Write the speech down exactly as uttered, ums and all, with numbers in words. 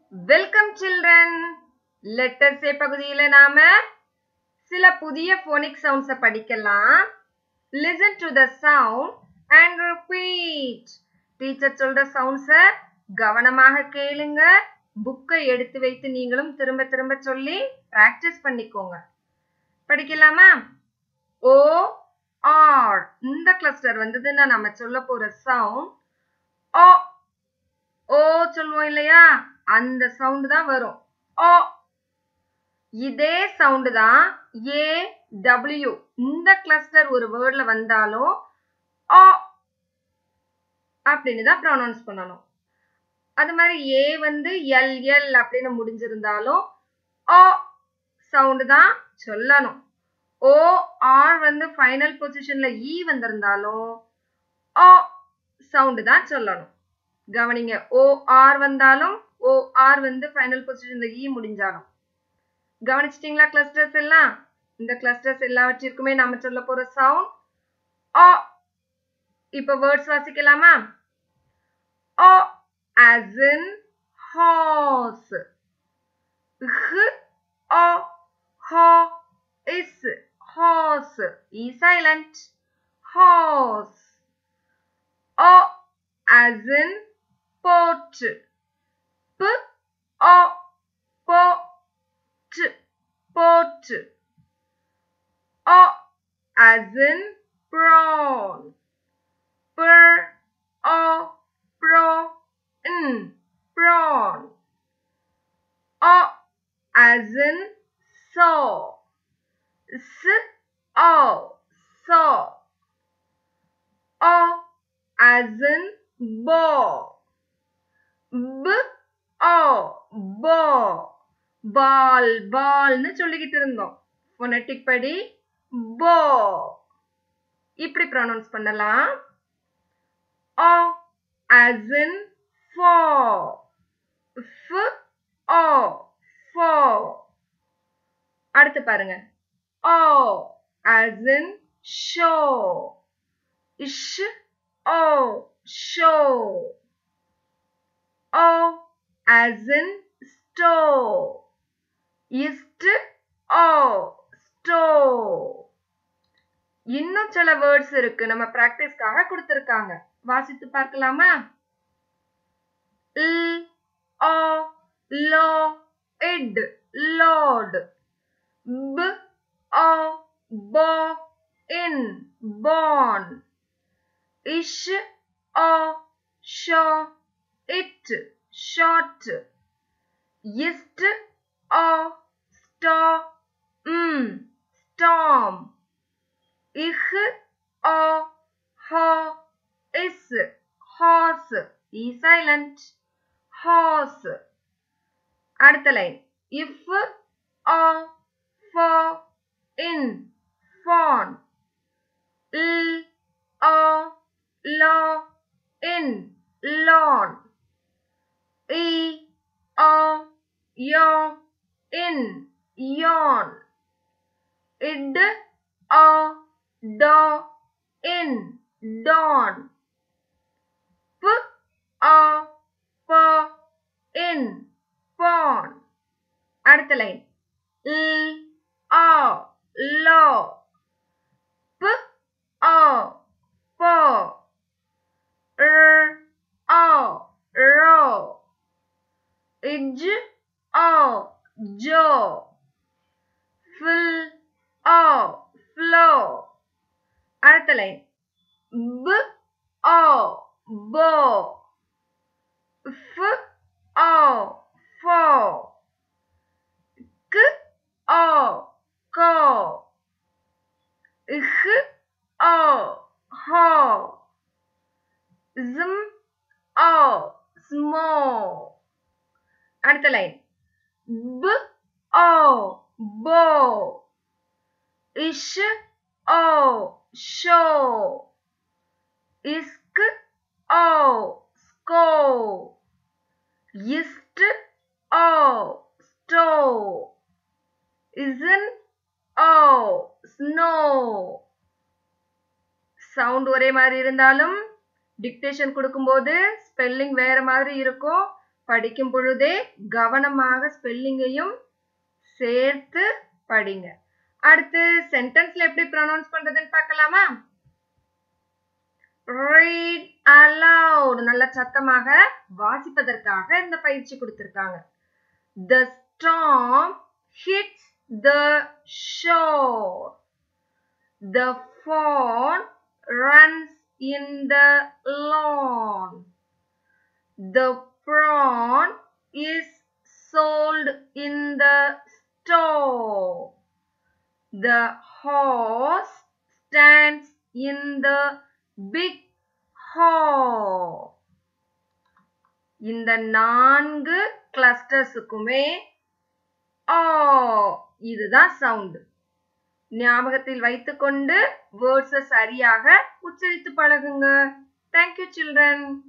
Welcome children. Letters A பகுதியில நாம சில புதிய phonic sounds படிக்கலாம். Listen to the sound and repeat. Teacher சொல்ற sounds கவனமாக கேளுங்க. புக்கை எடுத்து வைத்து நீங்களும் திரும்ப திரும்ப சொல்லி practice பண்ணிக்கோங்க. படிக்கலாமா? O R இந்த cluster வந்ததுன்னா நாம சொல்ல போற sound O O சொல்லுவோம் இல்லையா? அந்த சவுண்ட் தான் வரும். O இதே சவுண்ட் தான் A W இந்த கிளஸ்டர் ஒரு வேர்ட்ல வந்தாலும் O அப்படின்னு தான் ப்ரொனவுன்ஸ் பண்ணணும். அது மாதிரி A வந்து L L அப்படின்னு முடிஞ்சிருந்தாலும் O சவுண்ட் தான் சொல்லணும். O R வந்து ஃபைனல் பொசிஷன்ல E வந்திருந்தாலும் O சவுண்ட் தான் சொல்லணும். கவனிங்க O R வந்தாலும் O R வந்து ஃபைனல் பொசிஷன்ல E முடிஞ்சாலும். கவனிச்சிட்டீங்களா கிளஸ்டர்ஸ் எல்லாம்? இந்த கிளஸ்டர்ஸ் எல்லாவற்றிற்குமே நாம சொல்ல போற சவுண்ட் O. இப்ப வேர்ட்ஸ் வாசிக்கலாமா? O as in horse. H O ho is horse. E silent. Horse. O as in pot. P O po t pot. O as in prawn. P O pro n prawn. O as in saw. S O saw. O as in bow. B O bow. Ball ball னு சொல்லிக்கிட்டு இருந்தோம். phonetic படி bow. இப்படி pronounce பண்ணலாம். O as in fall. F O fall. அடுத்து பாருங்க. O as in show. Sh O show. O as in store. Ist O store. இன்னும் சில வேர்ட்ஸ் இருக்கு நம்ம பிராக்டிஸ்க்காக கொடுத்திருக்காங்க. வாசித்து பார்க்கலாமா? L O lo id lord. B O bo in born. Ish O show it short. Ist O store mm storm. Ich O ho is horse. E silent. Horse. அடுத்த line. If O for in fawn. L O lo in lawn. E O yo in yawn. Id O do in dawn. P O po in pawn. அடுத்த line. L O lo. P O po. R O ro. Ij O jo. Fill O flow. அடுத்த line. B O bow. F O four. K O co. H O ho. Zm O small. அடுத்த line. B O bow. Ish O show. Isk O score. Ist O store. Isn't O snow. Sound ஒரே மாதிரி இருந்தாலும் dictation கொடுக்கும்போது spelling வேற மாதிரி இருக்கும். படிக்கும் பொழுதே கவனமாக ஸ்பெல்லிங்கையும் சேர்த்து படிங்க. அடுத்து சென்டென்ஸ்ல எப்படி ப்ரொனவுன்ஸ் பண்றதுன்னு பார்க்கலாமா? read aloud நல்ல சத்தமாக வாசிப்பதற்காக இந்த பயிற்சி கொடுத்திருக்காங்க. The storm hits the shore. The fawn runs in the lawn. The prawn is sold in the store. The horse stands in the big hall. இந்த நான்கு கிளஸ்டர்ஸுக்குமே ஆ இதுதான் சவுண்ட். ஞாபகத்தில் வைத்துக்கொண்டு வேர்ட்ஸை சரியாக உச்சரித்து பழகுங்க. Thank you children.